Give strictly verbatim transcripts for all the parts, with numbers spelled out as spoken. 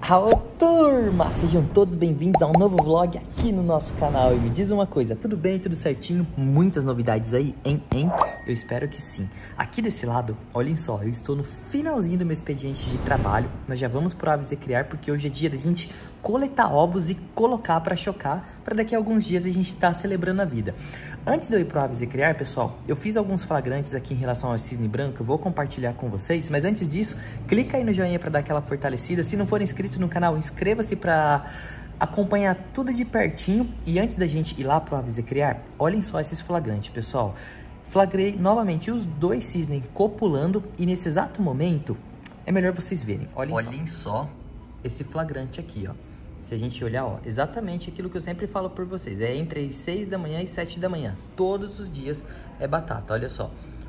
Alô, turma! Sejam todos bem-vindos a um novo vlog aqui no nosso canal. E me diz uma coisa, tudo bem, tudo certinho? Muitas novidades aí, hein, hein? Eu espero que sim. Aqui desse lado, olhem só, eu estou no finalzinho do meu expediente de trabalho. Nós já vamos pro Aves e Criar, porque hoje é dia da gente coletar ovos e colocar para chocar, para daqui a alguns dias a gente estar celebrando a vida. Antes de eu ir pro Aves e Criar, pessoal, eu fiz alguns flagrantes aqui em relação ao cisne branco, eu vou compartilhar com vocês, mas antes disso, clica aí no joinha para dar aquela fortalecida. Se não for inscrito no canal, inscreva-se para acompanhar tudo de pertinho. E antes da gente ir lá pro Aves e Criar, olhem só esses flagrantes, pessoal. Flagrei novamente os dois cisnes copulando e nesse exato momento, é melhor vocês verem. Olhem, olhem só. só esse flagrante aqui, ó. Se a gente olhar, ó, exatamente aquilo que eu sempre falo por vocês. É entre as seis da manhã e sete da manhã. Todos os dias é batata, olha só.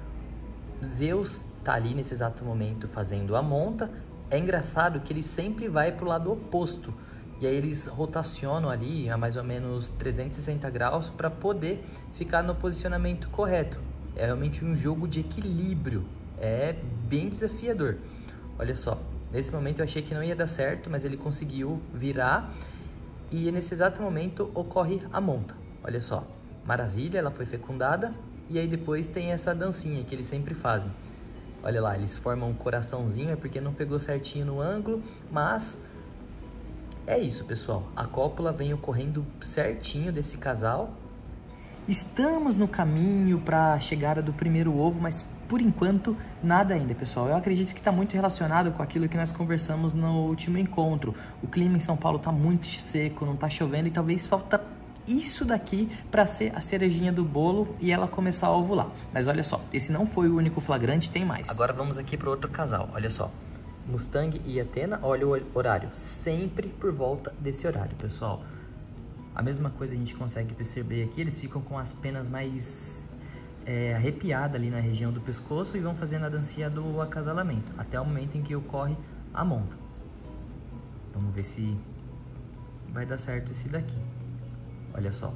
Zeus tá ali nesse exato momento fazendo a monta. É engraçado que ele sempre vai pro lado oposto. E aí eles rotacionam ali a mais ou menos trezentos e sessenta graus para poder ficar no posicionamento correto. É realmente um jogo de equilíbrio. É bem desafiador. Olha só. Nesse momento eu achei que não ia dar certo, mas ele conseguiu virar e nesse exato momento ocorre a monta. Olha só, maravilha, ela foi fecundada e aí depois tem essa dancinha que eles sempre fazem. Olha lá, eles formam um coraçãozinho, é porque não pegou certinho no ângulo, mas é isso, pessoal. A cópula vem ocorrendo certinho desse casal. Estamos no caminho para a chegada do primeiro ovo, mas por enquanto nada ainda, pessoal. Eu acredito que está muito relacionado com aquilo que nós conversamos no último encontro. O clima em São Paulo está muito seco, não está chovendo e talvez falta isso daqui para ser a cerejinha do bolo e ela começar a ovular. Mas olha só, esse não foi o único flagrante, tem mais. Agora vamos aqui para outro casal, olha só. Mustang e Athena, olha o horário, sempre por volta desse horário, pessoal. A mesma coisa a gente consegue perceber aqui, eles ficam com as penas mais é, arrepiadas ali na região do pescoço e vão fazendo a dancinha do acasalamento, até o momento em que ocorre a monta. Vamos ver se vai dar certo esse daqui. Olha só.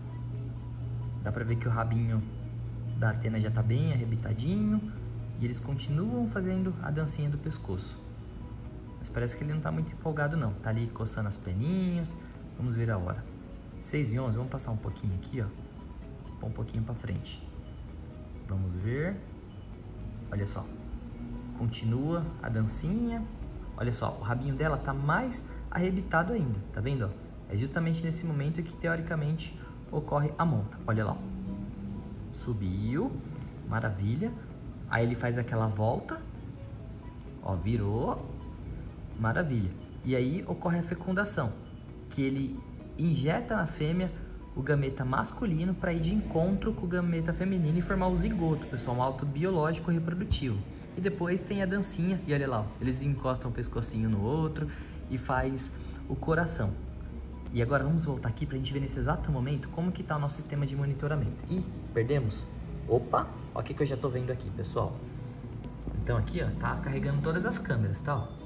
Dá pra ver que o rabinho da Athena já tá bem arrebitadinho e eles continuam fazendo a dancinha do pescoço. Mas parece que ele não tá muito empolgado não, tá ali coçando as peninhas. Vamos ver a hora. seis e onze, vamos passar um pouquinho aqui, ó. Um pouquinho pra frente. Vamos ver. Olha só. Continua a dancinha. Olha só, o rabinho dela tá mais arrebitado ainda, tá vendo, ó? É justamente nesse momento que, teoricamente, ocorre a monta. Olha lá, ó. Subiu. Maravilha. Aí ele faz aquela volta. Ó, virou. Maravilha. E aí ocorre a fecundação, que ele injeta na fêmea o gameta masculino para ir de encontro com o gameta feminino e formar o zigoto, pessoal, um alto biológico reprodutivo. E depois tem a dancinha, e olha lá, ó, eles encostam o pescocinho no outro e faz o coração. E agora vamos voltar aqui para a gente ver nesse exato momento como que tá o nosso sistema de monitoramento. Ih, perdemos? Opa, ó, o que que eu já tô vendo aqui, pessoal. Então aqui, ó, tá carregando todas as câmeras, tá, ó.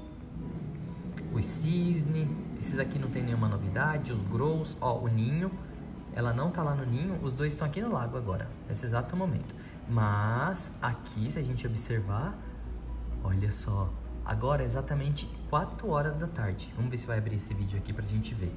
Os cisne, esses aqui não tem nenhuma novidade, os grows, ó, o ninho, ela não tá lá no ninho, os dois estão aqui no lago agora, nesse exato momento. Mas aqui, se a gente observar, olha só, agora é exatamente quatro horas da tarde. Vamos ver se vai abrir esse vídeo aqui pra gente ver.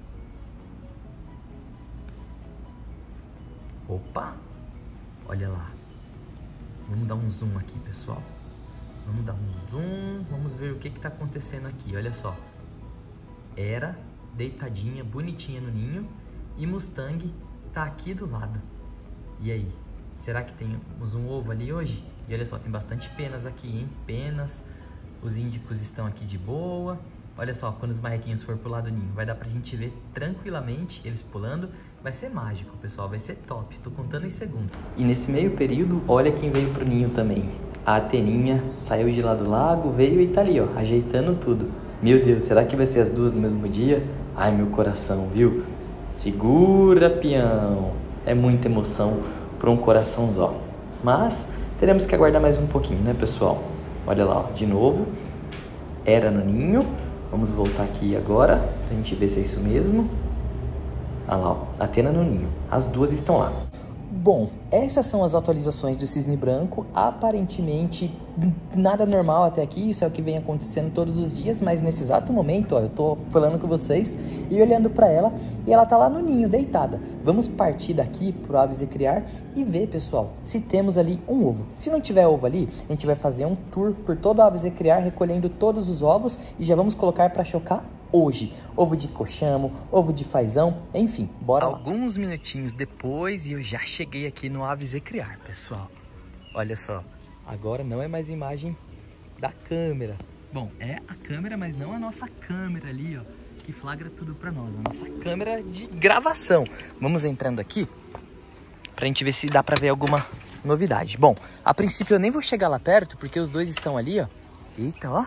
Opa, olha lá, vamos dar um zoom aqui, pessoal. Vamos dar um zoom, vamos ver o que que tá acontecendo aqui, olha só. Era deitadinha, bonitinha no ninho e Mustang tá aqui do lado. E aí, será que temos um ovo ali hoje? E olha só, tem bastante penas aqui, hein? Penas, os índicos estão aqui de boa. Olha só, quando os marrequinhos for pro lado do ninho, vai dar pra gente ver tranquilamente eles pulando. Vai ser mágico, pessoal, vai ser top, tô contando em segundos. E nesse meio período, olha quem veio pro ninho também. A Ateninha saiu de lá do lago, veio e tá ali, ó, ajeitando tudo. Meu Deus, será que vai ser as duas no mesmo dia? Ai, meu coração, viu? Segura, peão. É muita emoção para um coração só. Mas teremos que aguardar mais um pouquinho, né, pessoal? Olha lá, ó, de novo. Era no ninho. Vamos voltar aqui agora pra gente ver se é isso mesmo. Olha lá, ó, Athena no ninho. As duas estão lá. Bom, essas são as atualizações do cisne branco. Aparentemente nada normal até aqui, isso é o que vem acontecendo todos os dias, mas nesse exato momento, ó, eu tô falando com vocês e olhando pra ela, e ela tá lá no ninho, deitada. Vamos partir daqui pro Aves e Criar e ver, pessoal, se temos ali um ovo. Se não tiver ovo ali, a gente vai fazer um tour por todo o Aves e Criar, recolhendo todos os ovos e já vamos colocar pra chocar hoje. Ovo de coxamo, ovo de fazão, enfim, bora lá. Alguns minutinhos depois e eu já cheguei aqui no Aves e Criar, pessoal. Olha só, agora não é mais imagem da câmera. Bom, é a câmera, mas não a nossa câmera ali, ó, que flagra tudo pra nós. A nossa câmera de gravação. Vamos entrando aqui pra gente ver se dá pra ver alguma novidade. Bom, a princípio eu nem vou chegar lá perto, porque os dois estão ali, ó. Eita, ó.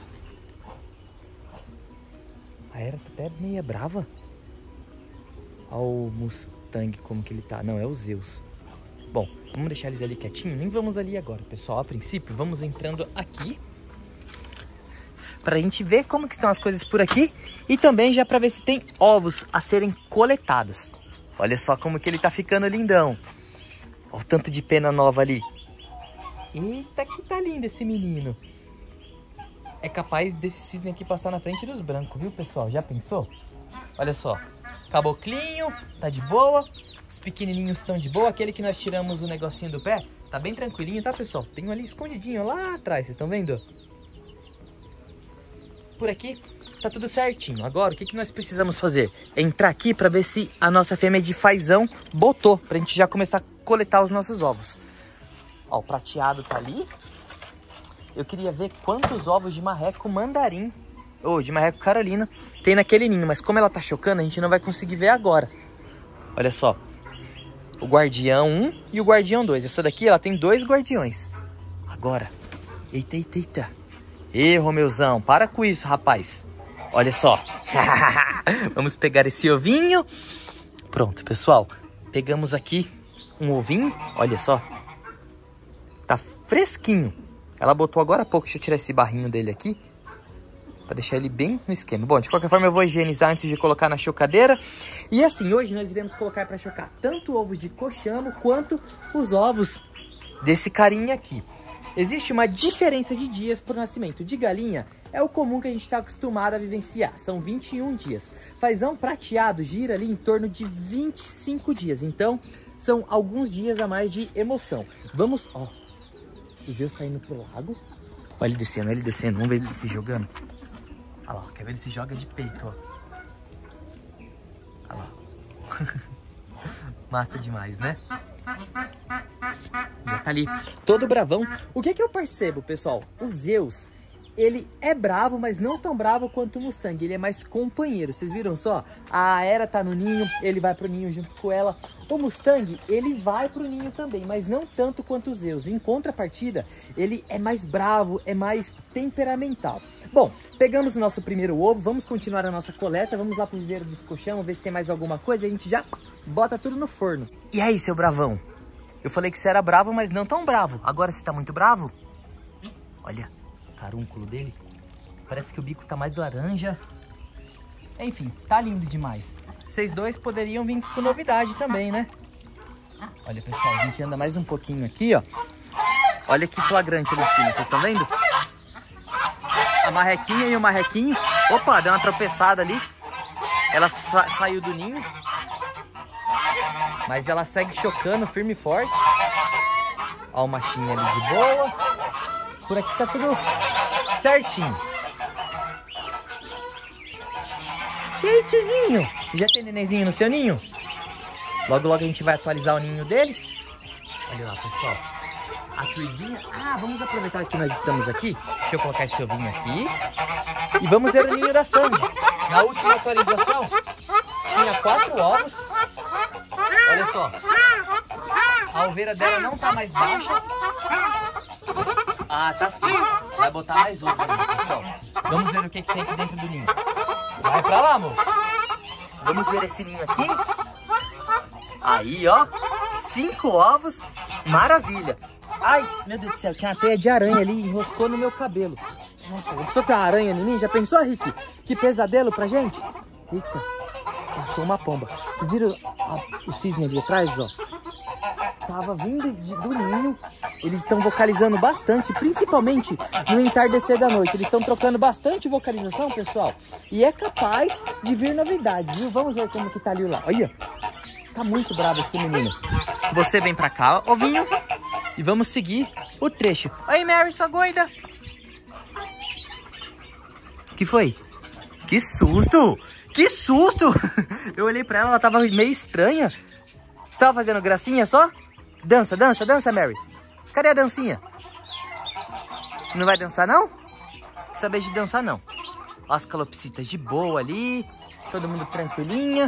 A Era tá até meio brava. Olha o Mustang como que ele tá. Não, é o Zeus. Bom, vamos deixar eles ali quietinhos. Nem vamos ali agora, pessoal. A princípio, vamos entrando aqui pra gente ver como que estão as coisas por aqui. E também já pra ver se tem ovos a serem coletados. Olha só como que ele tá ficando lindão. Olha o tanto de pena nova ali. Eita, que tá lindo esse menino. É capaz desse cisne aqui passar na frente dos brancos, viu, pessoal? Já pensou? Olha só. Caboclinho, tá de boa. Os pequenininhos estão de boa. Aquele que nós tiramos o negocinho do pé, tá bem tranquilinho, tá, pessoal? Tem um ali escondidinho lá atrás, vocês estão vendo? Por aqui tá tudo certinho. Agora, o que, que nós precisamos fazer? É entrar aqui pra ver se a nossa fêmea de fazão botou, pra gente já começar a coletar os nossos ovos. Ó, o prateado tá ali. Eu queria ver quantos ovos de marreco mandarim, ou de marreco carolina, tem naquele ninho. Mas como ela tá chocando, a gente não vai conseguir ver agora. Olha só. O guardião um e o guardião dois. Essa daqui, ela tem dois guardiões. Agora. Eita, eita, eita. Ê, Romeuzão, para com isso, rapaz. Olha só. Vamos pegar esse ovinho. Pronto, pessoal. Pegamos aqui um ovinho. Olha só. Tá fresquinho. Ela botou agora há pouco. Deixa eu tirar esse barrinho dele aqui, pra deixar ele bem no esquema. Bom, de qualquer forma eu vou higienizar antes de colocar na chocadeira. E assim, hoje nós iremos colocar para chocar tanto ovos de coxamo quanto os ovos desse carinha aqui. Existe uma diferença de dias por nascimento. De galinha é o comum que a gente está acostumado a vivenciar. São vinte e um dias. Fazão prateado gira ali em torno de vinte e cinco dias. Então, são alguns dias a mais de emoção. Vamos, ó. O Zeus tá indo pro lago. Olha ele descendo, olha ele descendo. Vamos ver ele se jogando. Olha lá, quer ver ele se joga de peito, ó. Olha lá. Massa demais, né? Já tá ali, todo bravão. O que que eu percebo, pessoal? O Zeus, ele é bravo, mas não tão bravo quanto o Mustang. Ele é mais companheiro. Vocês viram só? A Era tá no ninho, ele vai pro ninho junto com ela. O Mustang, ele vai pro ninho também, mas não tanto quanto o Zeus. Em contrapartida, ele é mais bravo, é mais temperamental. Bom, pegamos o nosso primeiro ovo, vamos continuar a nossa coleta, vamos lá pro viveiro dos colchão, ver se tem mais alguma coisa, a gente já bota tudo no forno. E aí, seu bravão? Eu falei que você era bravo, mas não tão bravo. Agora você tá muito bravo? Olha o carúnculo dele. Parece que o bico tá mais laranja. Enfim, tá lindo demais. Vocês dois poderiam vir com novidade também, né? Olha, pessoal, a gente anda mais um pouquinho aqui, ó. Olha que flagrante ali em cima, vocês estão vendo? A marrequinha e o marrequinho. Opa, deu uma tropeçada ali. Ela sa saiu do ninho. Mas ela segue chocando firme e forte. Ó o machinho ali de boa. Por aqui tá tudo certinho. E aí, tiozinho? Já tem nenenzinho no seu ninho? Logo, logo a gente vai atualizar o ninho deles. Olha lá, pessoal. A Truizinha... Ah, vamos aproveitar que nós estamos aqui. Deixa eu colocar esse ovinho aqui. E vamos ver o ninho da Sandy. Na última atualização, tinha quatro ovos. Olha só. A alveira dela não tá mais baixa. Ah, tá sim. Vai botar mais ovo ali, pessoal. Vamos ver o que, que tem aqui dentro do ninho. Vai pra lá, moço. Vamos ver esse ninho aqui. Aí, ó. Cinco ovos. Maravilha. Ai, meu Deus do céu, tinha uma teia de aranha ali, enroscou no meu cabelo. Nossa, não precisa ter uma aranha em mim? Já pensou, Rick? Que pesadelo pra gente? Eita, passou uma pomba. Vocês viram a, o cisne ali atrás, ó? tava vindo de, do ninho. Eles estão vocalizando bastante, principalmente no entardecer da noite. Eles estão trocando bastante vocalização, pessoal. E é capaz de vir novidade, viu? Vamos ver como que tá ali lá. Olha, tá muito bravo esse menino. Você vem pra cá, ovinho, e vamos seguir o trecho. Oi, Mary, sua doida. Que foi? Que susto! Que susto! Eu olhei pra ela, ela tava meio estranha. Você tava fazendo gracinha só? Dança, dança, dança, Mary. Cadê a dancinha? Não vai dançar, não? Não saber de dançar, não. Ó, as calopsitas de boa ali. Todo mundo tranquilinha.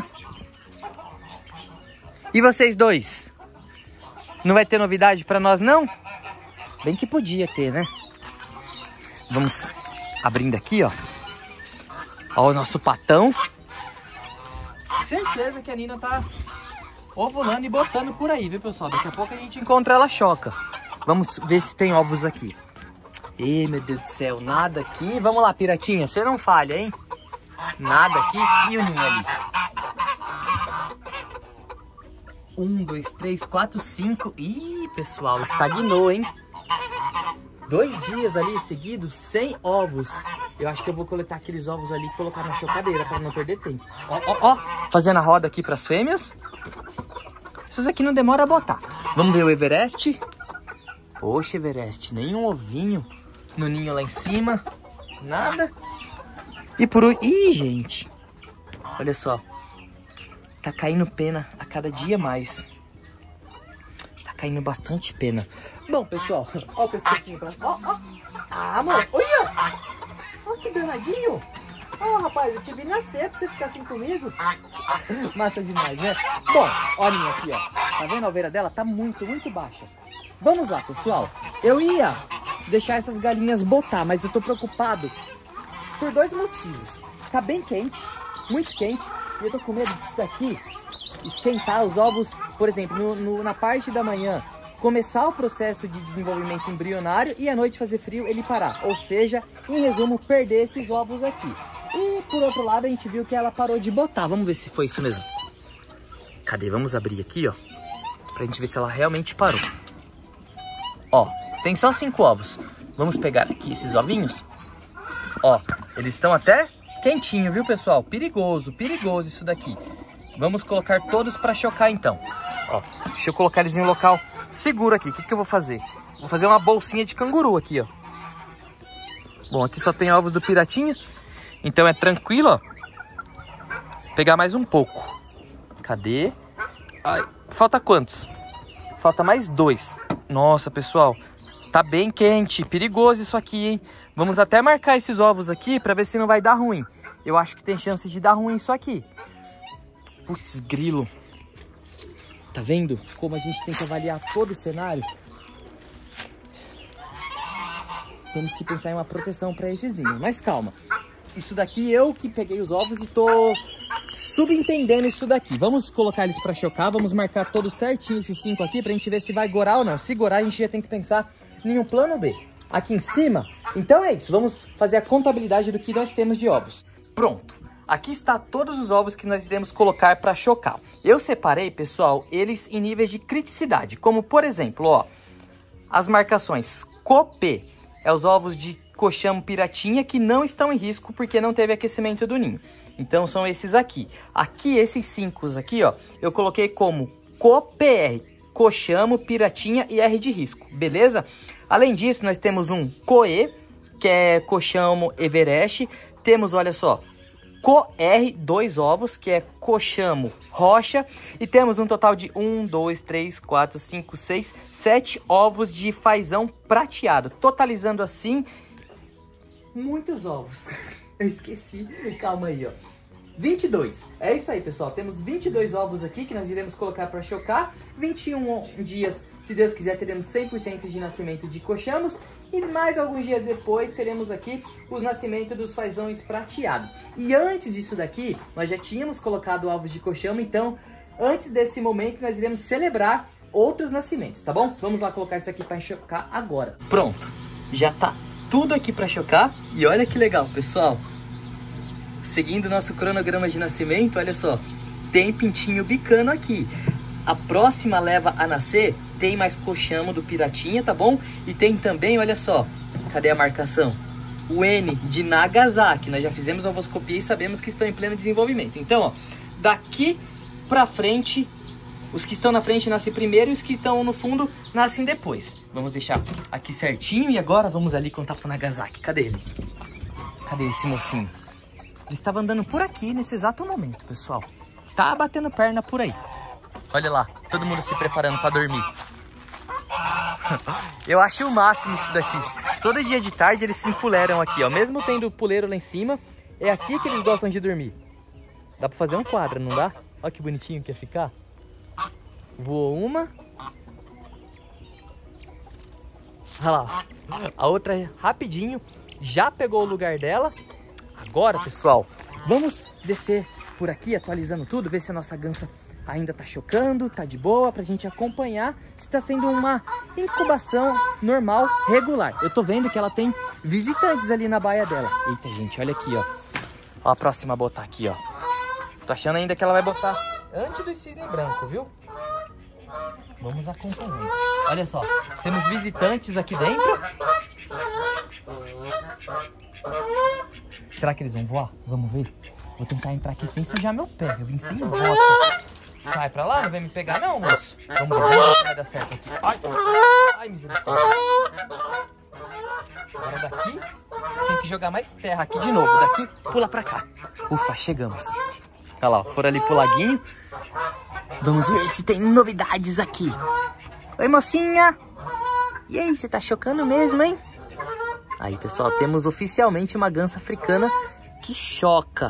E vocês dois? Não vai ter novidade pra nós, não? Bem que podia ter, né? Vamos abrindo aqui, ó. Ó o nosso patão. Certeza que a Nina tá ovulando e botando por aí, viu, pessoal? Daqui a pouco a gente encontra ela choca. Vamos ver se tem ovos aqui. Ih, meu Deus do céu, nada aqui. Vamos lá, piratinha, você não falha, hein? Nada aqui. E o ninho ali? Um, dois, três, quatro, cinco. Ih, pessoal, estagnou, hein? Dois dias ali seguidos, sem ovos. Eu acho que eu vou coletar aqueles ovos ali e colocar na chocadeira para não perder tempo. Ó, ó, ó. Fazendo a roda aqui para as fêmeas. Essas aqui não demora a botar. Vamos ver o Everest. Poxa, Everest, nenhum ovinho no ninho lá em cima. Nada. E por último... Ih, gente. Olha só. Tá caindo pena a cada dia mais. Tá caindo bastante pena. Bom, pessoal, ó o pescocinho pra... Ó, ó. Ah, amor, olha. Ó, que danadinho. Ó, rapaz, eu te vi nascer pra você ficar assim comigo. Massa demais, né? Bom, olha aqui, ó. Tá vendo a alveira dela? Tá muito, muito baixa. Vamos lá, pessoal. Eu ia deixar essas galinhas botar, mas eu tô preocupado por dois motivos. Tá bem quente, muito quente. E eu tô com medo disso daqui esquentar os ovos, por exemplo, no, no, na parte da manhã, começar o processo de desenvolvimento embrionário e à noite fazer frio ele parar. Ou seja, em resumo, perder esses ovos aqui. E por outro lado, a gente viu que ela parou de botar. Vamos ver se foi isso mesmo. Cadê? Vamos abrir aqui, ó. Pra gente ver se ela realmente parou. Ó, tem só cinco ovos. Vamos pegar aqui esses ovinhos. Ó, eles estão até quentinho, viu, pessoal? Perigoso, perigoso isso daqui. Vamos colocar todos pra chocar, então. Ó, deixa eu colocar eles em um local seguro aqui. O que que eu vou fazer? Vou fazer uma bolsinha de canguru aqui, ó. Bom, aqui só tem ovos do piratinha. Então é tranquilo, ó. Pegar mais um pouco. Cadê? Ai, falta quantos? Falta mais dois. Nossa, pessoal. Tá bem quente. Perigoso isso aqui, hein? Vamos até marcar esses ovos aqui pra ver se não vai dar ruim. Eu acho que tem chance de dar ruim isso aqui. Putz, grilo. Tá vendo como a gente tem que avaliar todo o cenário? Temos que pensar em uma proteção para esses ninhos. Mas calma. Isso daqui eu que peguei os ovos e tô subentendendo isso daqui. Vamos colocar eles para chocar. Vamos marcar todos certinho esses cinco aqui pra gente ver se vai gorar ou não. Se gorar, a gente já tem que pensar em um plano B. Aqui em cima. Então é isso. Vamos fazer a contabilidade do que nós temos de ovos. Pronto. Aqui está todos os ovos que nós iremos colocar para chocar. Eu separei, pessoal, eles em níveis de criticidade. Como, por exemplo, ó, as marcações Copê. É os ovos de coxamo piratinha que não estão em risco porque não teve aquecimento do ninho. Então são esses aqui. Aqui, esses cinco aqui, ó, eu coloquei como Copr. Coxamo, piratinha e R de risco, beleza? Além disso, nós temos um Coe, que é coxamo Everest. Temos, olha só, Cor, dois ovos, que é coxamo rocha. E temos um total de um, dois, três, quatro, cinco, seis, sete ovos de fazão prateado. Totalizando assim, muitos ovos. Eu esqueci, calma aí, ó. vinte e dois. É isso aí, pessoal. Temos vinte e dois ovos aqui que nós iremos colocar para chocar. vinte e um dias, se Deus quiser, teremos cem por cento de nascimento de coxamos. E mais alguns dias depois teremos aqui os nascimentos dos fazões prateados. E antes disso daqui, nós já tínhamos colocado ovos de coxamo. Então, antes desse momento, nós iremos celebrar outros nascimentos, tá bom? Vamos lá colocar isso aqui para chocar agora. Pronto. Já tá tudo aqui para chocar. E olha que legal, pessoal. Seguindo o nosso cronograma de nascimento, olha só, tem pintinho bicano aqui. A próxima leva a nascer tem mais coxamo do Piratinha, tá bom? E tem também, olha só, cadê a marcação? O N de Nagasaki. Nós já fizemos a ovoscopia e sabemos que estão em pleno desenvolvimento. Então, ó, daqui pra frente, os que estão na frente nascem primeiro e os que estão no fundo nascem depois. Vamos deixar aqui certinho e agora vamos ali contar pro Nagasaki. Cadê ele? Cadê esse mocinho? Ele estava andando por aqui nesse exato momento, pessoal. Tá batendo perna por aí. Olha lá, todo mundo se preparando para dormir. Eu acho o máximo isso daqui. Todo dia de tarde eles se empuleram aqui, ó. Mesmo tendo o puleiro lá em cima, é aqui que eles gostam de dormir. Dá pra fazer um quadro, não dá? Olha que bonitinho que ia ficar. Voou uma. Olha lá. A outra rapidinho já pegou o lugar dela. Agora, pessoal, vamos descer por aqui, atualizando tudo, ver se a nossa gansa ainda tá chocando, tá de boa, pra gente acompanhar se tá sendo uma incubação normal, regular. Eu tô vendo que ela tem visitantes ali na baia dela. Eita, gente, olha aqui, ó. Ó a próxima a botar aqui, ó. Tô achando ainda que ela vai botar antes do cisne branco, viu? Vamos acompanhando. Olha só, temos visitantes aqui dentro. Será que eles vão voar? Vamos ver. Vou tentar entrar aqui sem sujar meu pé. Eu vim sem bota. Sai pra lá, não vem me pegar não, moço. Vamos ver, vamos ver se vai dar certo aqui. Ai, ai, misericórdia. Agora daqui, tem que jogar mais terra aqui de novo. Daqui, pula pra cá. Ufa, chegamos. Olha lá, foram ali pro laguinho. Vamos ver se tem novidades aqui. Oi, mocinha. E aí, você tá chocando mesmo, hein? Aí, pessoal, temos oficialmente uma gansa africana que choca.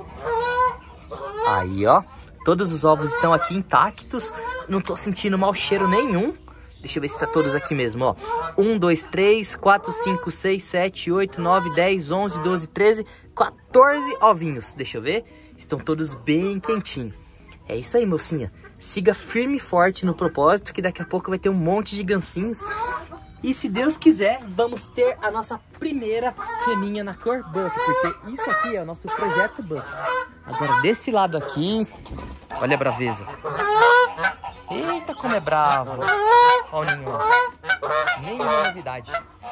Aí, ó. Todos os ovos estão aqui intactos. Não tô sentindo mau cheiro nenhum. Deixa eu ver se tá todos aqui mesmo, ó. um, dois, três, quatro, cinco, seis, sete, oito, nove, dez, onze, doze, treze, quatorze ovinhos. Deixa eu ver. Estão todos bem quentinhos. É isso aí, mocinha. Siga firme e forte no propósito, que daqui a pouco vai ter um monte de gansinhos. E se Deus quiser, vamos ter a nossa primeira fêmea na cor buff, porque isso aqui é o nosso projeto buff. Agora, desse lado aqui, olha a braveza. Eita, como é bravo. Olha o ninho, ó. Nenhuma novidade.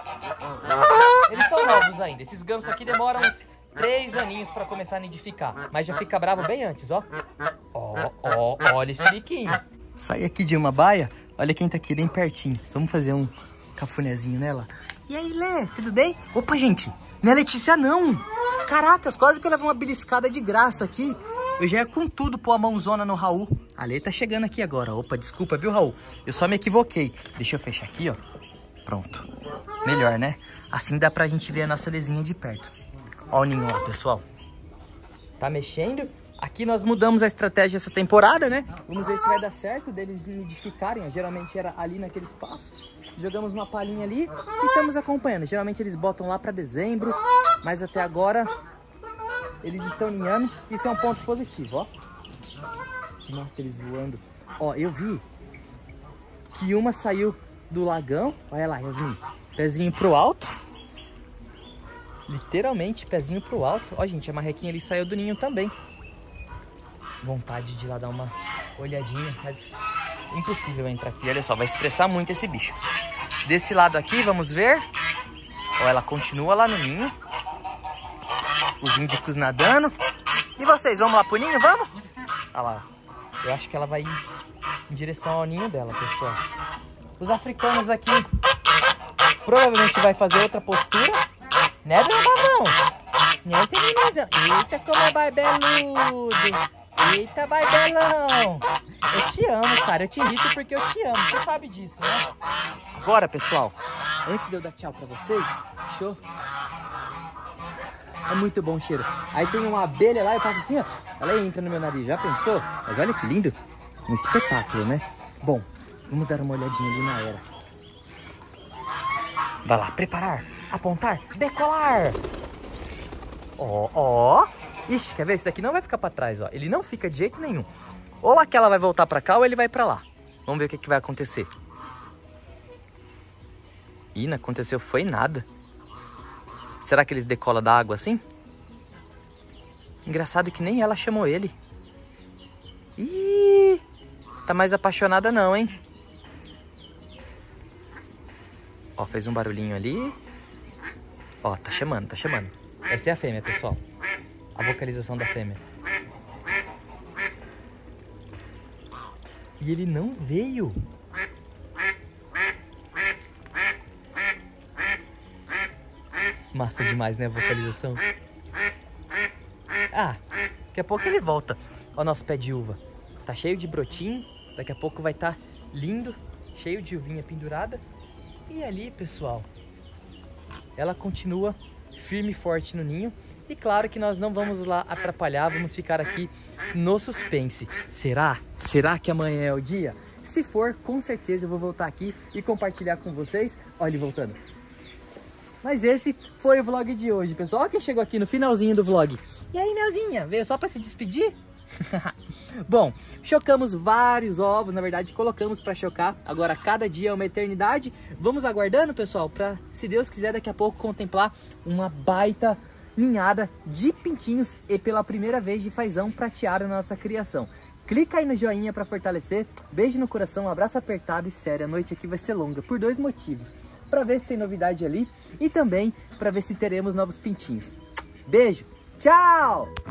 Eles são novos ainda. Esses gansos aqui demoram uns três aninhos para começar a nidificar. Mas já fica bravo bem antes, ó. Ó, ó, olha esse biquinho. Sai aqui de uma baia, olha quem tá aqui bem pertinho. Vamos fazer um cafunézinho nela. E aí, Lê, tudo bem? Opa, gente, não é Letícia não. Caracas, quase que eu levo uma beliscada de graça aqui. Eu já ia com tudo pôr a mãozona no Raul. A Lê tá chegando aqui agora. Opa, desculpa, viu, Raul? Eu só me equivoquei. Deixa eu fechar aqui, ó. Pronto. Melhor, né? Assim dá pra gente ver a nossa Lezinha de perto. Ó o ninho lá, pessoal. Tá mexendo. Aqui nós mudamos a estratégia essa temporada, né? Vamos ver se vai dar certo deles nidificarem. Geralmente era ali naquele espaço. Jogamos uma palhinha ali e estamos acompanhando. Geralmente eles botam lá para dezembro, mas até agora eles estão ninhando. Isso é um ponto positivo, ó. Nossa, eles voando. Ó, eu vi que uma saiu do lagão. Olha lá, Yasmin. Pezinho pro alto. Literalmente, pezinho pro alto. Ó, gente, a marrequinha ali saiu do ninho também. Vontade de ir lá dar uma olhadinha, mas impossível entrar aqui. Olha só, vai estressar muito esse bicho. Desse lado aqui, vamos ver. Ó, ela continua lá no ninho. Os índicos nadando. E vocês, vamos lá pro ninho? Vamos? Olha lá. Eu acho que ela vai ir em direção ao ninho dela, pessoal. Os africanos aqui provavelmente vai fazer outra postura. Né, dona Babão? Né, seu meninazão? Eita, como é barbeludo. Eita, barbelão. Eu te amo, cara. Eu te irrito porque eu te amo. Você sabe disso, né? Agora, pessoal, antes de eu dar tchau pra vocês, show? É muito bom o cheiro. Aí tem uma abelha lá, eu faço assim, ó. Ela entra no meu nariz, já pensou? Mas olha que lindo. Um espetáculo, né? Bom, vamos dar uma olhadinha ali na era. Vai lá, preparar, apontar, decolar. Ó, ó. Ixi, quer ver? Esse daqui não vai ficar pra trás, ó. Ele não fica de jeito nenhum. Ou aquela vai voltar pra cá ou ele vai pra lá. Vamos ver o que, que vai acontecer. Ih, não aconteceu foi nada. Será que eles decolam da água assim? Engraçado que nem ela chamou ele. Ih, tá mais apaixonada não, hein? Ó, fez um barulhinho ali. Ó, tá chamando, tá chamando. Essa é a fêmea, pessoal. A vocalização da fêmea. E ele não veio. Massa demais, né, a vocalização? Ah, daqui a pouco ele volta. Ó, nosso pé de uva. Tá cheio de brotinho. Daqui a pouco vai estar lindo. Cheio de uvinha pendurada. E ali, pessoal, ela continua firme e forte no ninho. E claro que nós não vamos lá atrapalhar, vamos ficar aqui no suspense. Será? Será que amanhã é o dia? Se for, com certeza eu vou voltar aqui e compartilhar com vocês. Olha ele voltando. Mas esse foi o vlog de hoje, pessoal. Olha quem chegou aqui no finalzinho do vlog. E aí, Melzinha, veio só para se despedir? Bom, chocamos vários ovos, na verdade colocamos para chocar. Agora cada dia é uma eternidade. Vamos aguardando, pessoal, para, se Deus quiser, daqui a pouco contemplar uma baita ninhada de pintinhos e pela primeira vez de fazão prateado na nossa criação. Clica aí no joinha para fortalecer. Beijo no coração, um abraço apertado e sério. A noite aqui vai ser longa por dois motivos: para ver se tem novidade ali e também para ver se teremos novos pintinhos. Beijo, tchau!